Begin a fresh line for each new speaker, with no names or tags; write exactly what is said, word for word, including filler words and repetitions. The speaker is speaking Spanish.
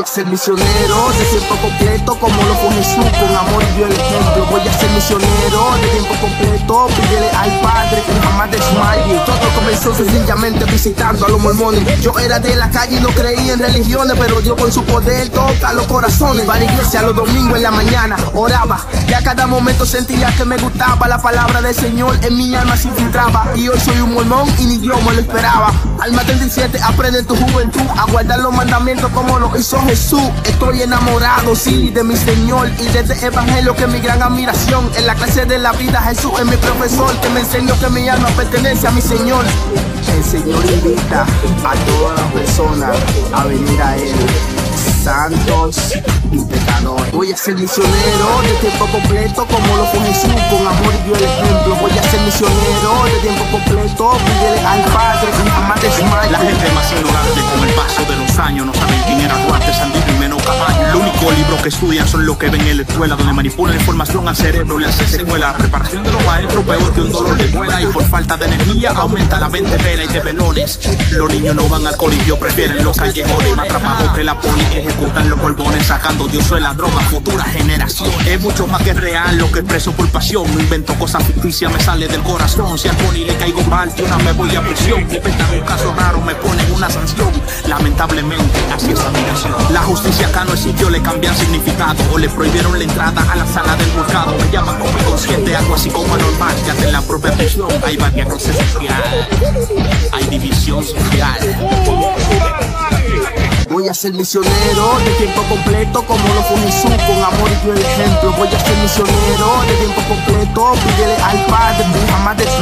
a ser misionero de tiempo completo como lo fue Jesús, con amor y dio el ejemplo. Voy a ser misionero de tiempo completo, pídele al Padre que jamás desmaye. Todo comenzó sencillamente visitando a los mormones. Yo era de la calle y no creía en religiones, pero Dios con su poder toca los corazones. Iba a la iglesia los domingos en la mañana, oraba, y a cada momento sentía que me gustaba la palabra del Señor, en mi alma se infiltraba. Y hoy soy un mormón y ni Dios me lo esperaba. Alma treinta y siete, aprende en tu juventud a guardar los mandamientos como lo hizo Jesús. Estoy enamorado, sí, de mi Señor y de este evangelio que es mi gran admiración. En la clase de la vida Jesús es mi profesor, que me enseñó que mi alma pertenece a mi Señor. El Señor invita a todas las personas a venir a Él, santos y pecadores. Voy a ser misionero de tiempo completo como lo fue Jesús, con amor y dio el ejemplo. Voy a ser misionero de tiempo completo, pídele al Padre y jamás desmaye.
La gente más ignorante con el paso de los años no saben quién era Duarte, Sandino y Menor Caballo. El único libro que estudian son los que ven en la escuela, donde manipulan información al cerebro, le hacen secuela. La preparación de los maestros peor que un dolor de muela, y por falta de energía aumenta la mente vela y de velones. Los niños no van al colegio, prefieren los callejones, más trabajo que la poli, ejecutan los polvones, sacando Dios de la droga, futura generación. Es mucho más que real lo que expreso por pasión, no invento cosas ficticias, me sale del corazón. Si al poli le caigo mal, yo no me voy a prisión. Inventan un caso raro, me ponen una sanción. Lamentablemente, así es la migración. La justicia acá no existió, le cambian significado o le prohibieron la entrada a la sala del juzgado. Me llaman como inconsciente, algo así como anormal, ya que en la propia prisión hay varias clases social, hay división social.
Voy a ser misionero de tiempo completo como lo fue Jesús, con amor y dio el ejemplo. Voy a ser misionero de tiempo completo, pídele al Padre que jamás desmaye.